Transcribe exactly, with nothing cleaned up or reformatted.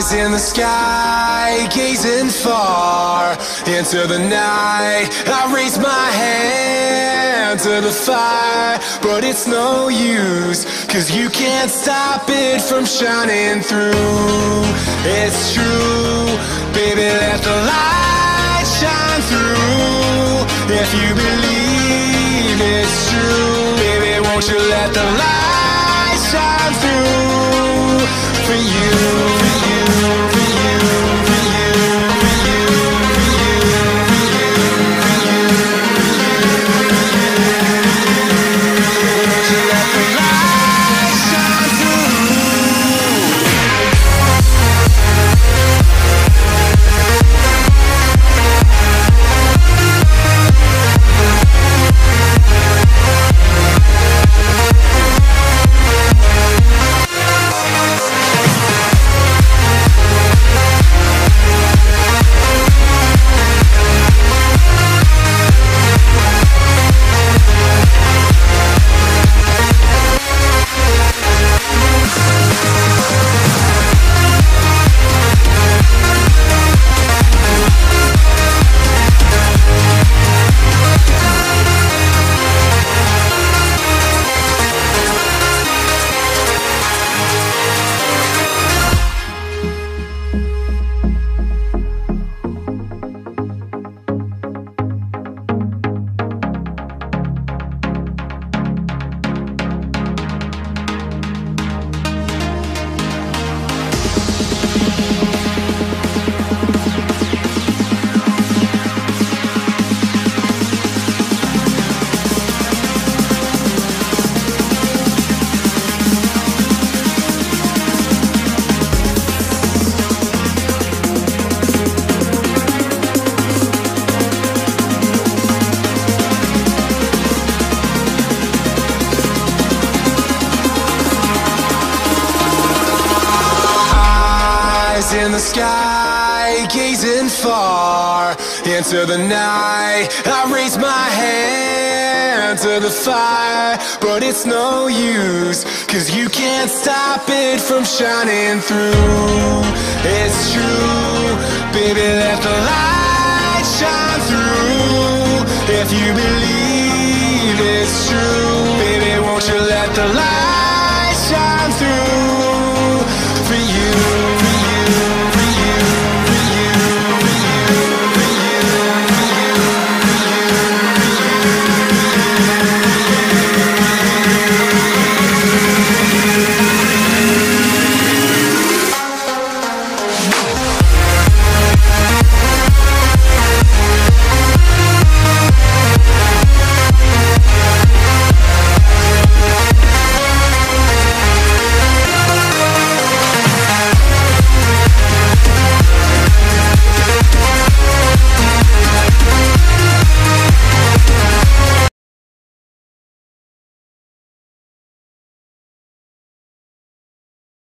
In the sky, gazing far into the night, I raise my hand to the fire, but it's no use, cause you can't stop it from shining through. It's true, baby, let the light shine through. If you believe it's true, baby, won't you let the light shine through for you. In the sky, gazing far into the night, I raise my hand to the fire, but it's no use, cause you can't stop it from shining through. It's true, baby, let the light shine through. If you believe it's true,